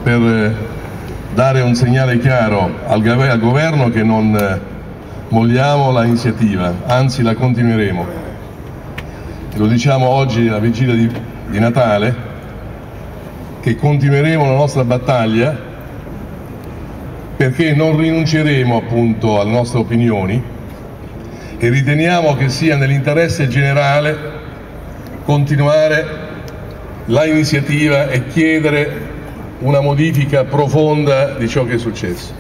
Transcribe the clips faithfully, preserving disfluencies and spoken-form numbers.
per dare un segnale chiaro al governo che non molliamo l'iniziativa, anzi la continueremo. Lo diciamo oggi alla vigilia di, di Natale, che continueremo la nostra battaglia perché non rinunceremo appunto alle nostre opinioni e riteniamo che sia nell'interesse generale continuare l'iniziativa e chiedere una modifica profonda di ciò che è successo.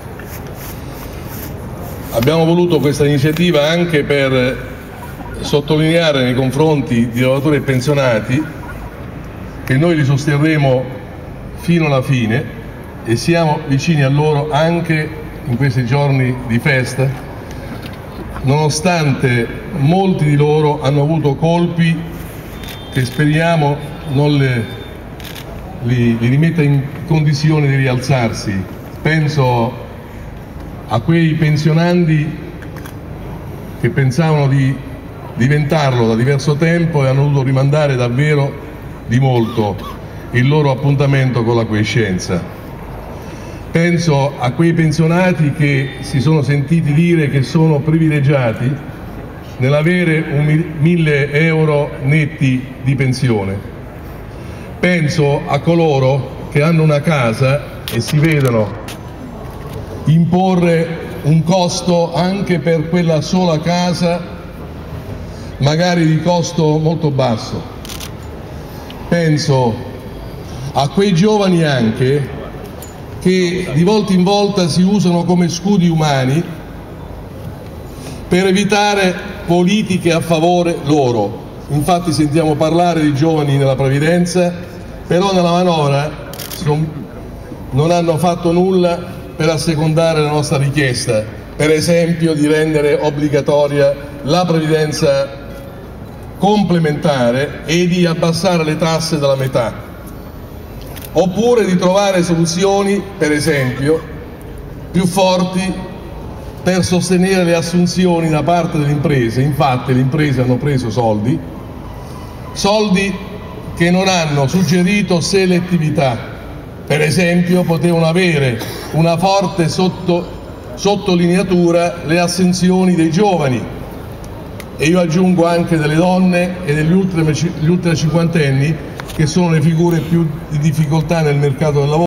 Abbiamo voluto questa iniziativa anche per sottolineare nei confronti di lavoratori e pensionati che noi li sosterremo fino alla fine e siamo vicini a loro anche in questi giorni di festa, nonostante molti di loro hanno avuto colpi che speriamo non le, li, li rimetta in condizioni di rialzarsi. Penso a quei pensionandi che pensavano di diventarlo da diverso tempo e hanno dovuto rimandare davvero di molto il loro appuntamento con la quiescenza. Penso a quei pensionati che si sono sentiti dire che sono privilegiati nell'avere un mille euro netti di pensione. Penso a coloro che hanno una casa e si vedono imporre un costo anche per quella sola casa, magari di costo molto basso. Penso a quei giovani anche che di volta in volta si usano come scudi umani per evitare politiche a favore loro. Infatti sentiamo parlare di giovani nella previdenza, però nella manovra non hanno fatto nulla per assecondare la nostra richiesta, per esempio di rendere obbligatoria la previdenza complementare e di abbassare le tasse della metà, oppure di trovare soluzioni, per esempio, più forti per sostenere le assunzioni da parte delle imprese. Infatti le imprese hanno preso soldi, soldi che non hanno suggerito selettività. Per esempio potevano avere una forte sotto, sottolineatura le assunzioni dei giovani e io aggiungo anche delle donne e degli ultra, gli ultra cinquantenni che sono le figure più di difficoltà nel mercato del lavoro.